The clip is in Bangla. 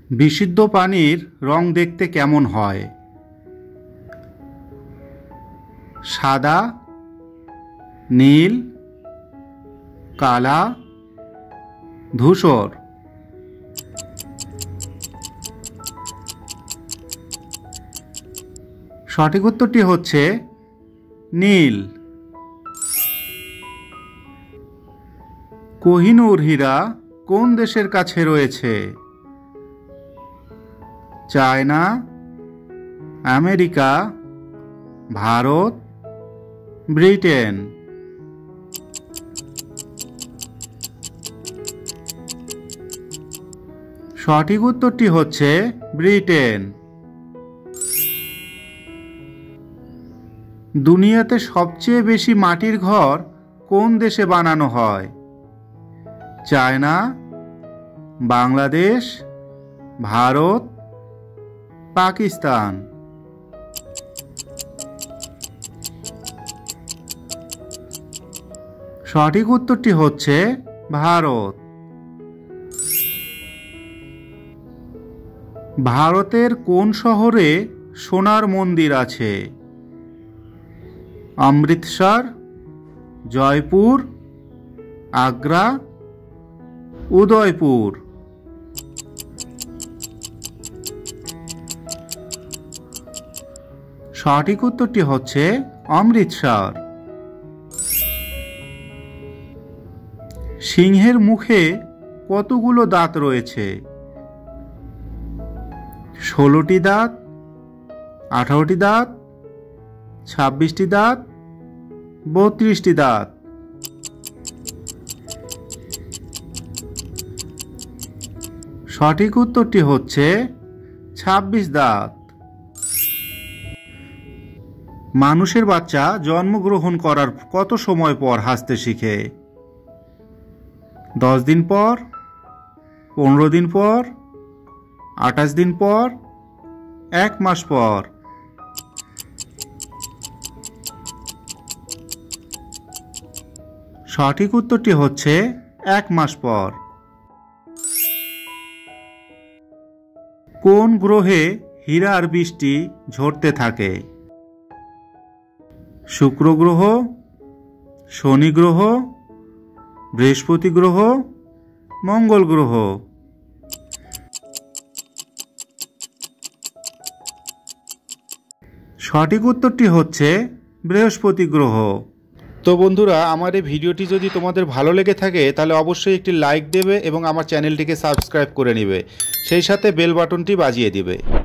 বিশুদ্ধ পানির রং দেখতে কেমন হয়? সাদা, নীল, কালা, ধূসর। সঠিক উত্তরটি হচ্ছে নীল। কোহিনূর হীরা কোন দেশের কাছে রয়েছে? China, America, Bharat, Britain. সঠিক উত্তরটি হচ্ছে ব্রিটেন। দুনিয়াতে সবচেয়ে বেশি মাটির ঘর কোন দেশে বানানো হয়? চায়না, বাংলাদেশ, ভারত, পাকিস্তান। সঠিক উত্তরটি হচ্ছে ভারত। ভারতের কোন শহরে সোনার মন্দির আছে? অমৃতসর, জয়পুর, আগ্রা, উদয়পুর। সঠিক উত্তরটি হচ্ছে অমৃতসর। সিংহের মুখে কতগুলো দাঁত রয়েছে? 16টি দাঁত, 18টি দাঁত, 26টি দাঁত, 32টি দাঁত। সঠিক উত্তরটি হচ্ছে 26 দাঁত। মানুষের বাচ্চা জন্মগ্রহণ করার কত সময় পর হাসতে শিখে? 10 দিন পর, 15 দিন পর, 28 দিন পর, 1 মাস পর। সঠিক উত্তরটি হচ্ছে 1 মাস পর। কোন গ্রহে হীরার বৃষ্টি ঝরতে থাকে? শুক্র গ্রহ, শনি গ্রহ, বৃহস্পতি গ্রহ, মঙ্গল গ্রহ। সঠিক উত্তরটি হচ্ছে বৃহস্পতি গ্রহ। তো বন্ধুরা, আমার এই ভিডিওটি যদি তোমাদের ভালো লেগে থাকে তাহলে অবশ্যই একটি লাইক দেবে এবং আমার চ্যানেলটিকে সাবস্ক্রাইব করে নেবে, সেই সাথে বেল বাটনটি বাজিয়ে দিবে।